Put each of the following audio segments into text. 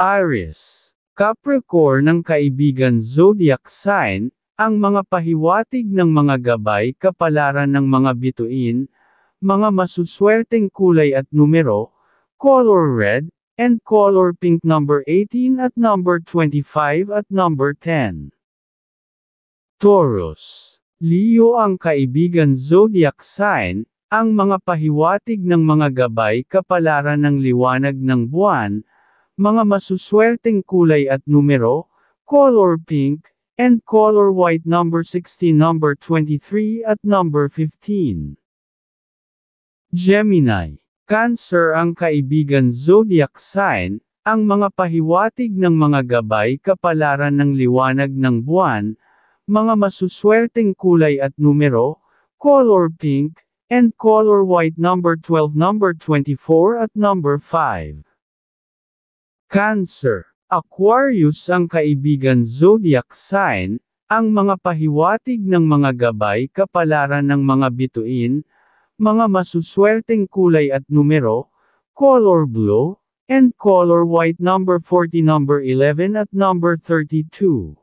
Aries, Capricorn ng kaibigan zodiac sign, ang mga pahiwatig ng mga gabay kapalaran ng mga bituin, mga masuswerteng kulay at numero, color red, and color pink number 18 at number 25 at number 10. Taurus, Leo ang kaibigan zodiac sign, ang mga pahiwatig ng mga gabay kapalaran ng liwanag ng buwan, mga masuswerteng kulay at numero, color pink, and color white number 16 number 23 at number 15. Gemini, Cancer ang kaibigan zodiac sign, ang mga pahiwatig ng mga gabay kapalaran ng liwanag ng buwan, mga masuswerteng kulay at numero, color pink, and color white number 12 number 24 at number 5. Cancer, Aquarius ang kaibigan zodiac sign, ang mga pahiwatig ng mga gabay kapalaran ng mga bituin, mga masuswerteng kulay at numero, color blue, and color white number 40 number 11 at number 32.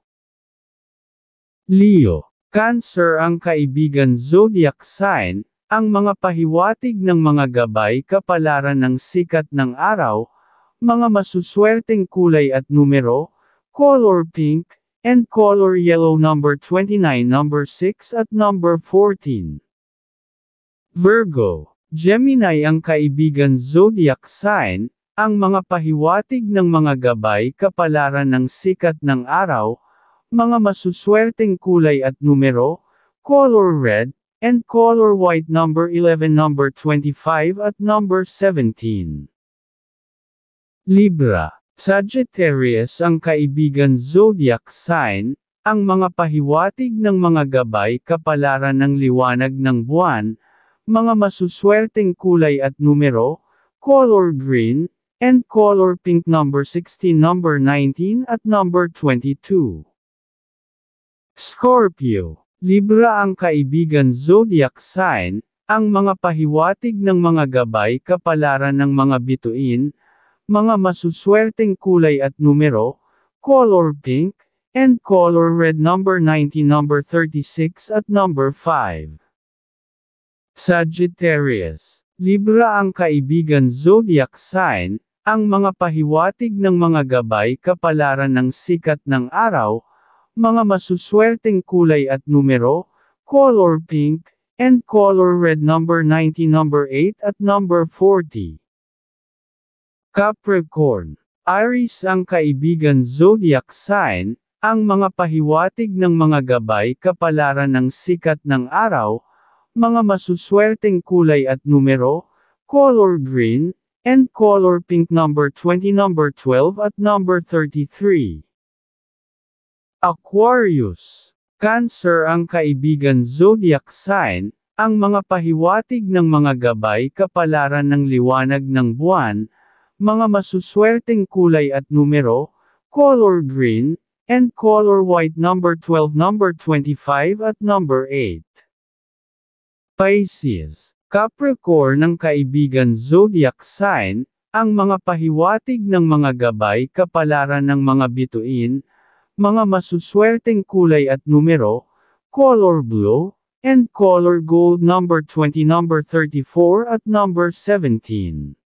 Leo, Cancer ang kaibigan zodiac sign, ang mga pahiwatig ng mga gabay kapalaran ng sikat ng araw, mga masuswerteng kulay at numero, color pink, and color yellow number 29 number 6 at number 14. Virgo, Gemini ang kaibigan zodiac sign, ang mga pahiwatig ng mga gabay kapalaran ng sikat ng araw, mga masuswerteng kulay at numero, color red, and color white number 11 number 25 at number 17. Libra, Sagittarius ang kaibigan zodiac sign, ang mga pahiwatig ng mga gabay kapalaran ng liwanag ng buwan, mga masuswerteng kulay at numero, color green, and color pink number 16 number 19 at number 22. Scorpio, Libra ang kaibigan zodiac sign, ang mga pahiwatig ng mga gabay kapalaran ng mga bituin, mga masuswerteng kulay at numero, color pink, and color red number 19 number 36 at number 5. Sagittarius, Libra ang kaibigan zodiac sign, ang mga pahiwatig ng mga gabay kapalaran ng sikat ng araw, mga masuswerteng kulay at numero, color pink, and color red number 90 number 8 at number 40. Capricorn, Aries ang kaibigan zodiac sign, ang mga pahiwatig ng mga gabay kapalaran ng sikat ng araw, mga masuswerteng kulay at numero, color green, and color pink number 20 number 12 at number 33. Aquarius, Cancer ang kaibigan zodiac sign, ang mga pahiwatig ng mga gabay kapalaran ng liwanag ng buwan, mga masuswerteng kulay at numero, color green, and color white number 12 number 25 at number 8. Pisces, Capricorn ng kaibigan zodiac sign, ang mga pahiwatig ng mga gabay kapalaran ng mga bituin, mga masuswerteng kulay at numero, color blue, and color gold number 20 number 34 at number 17.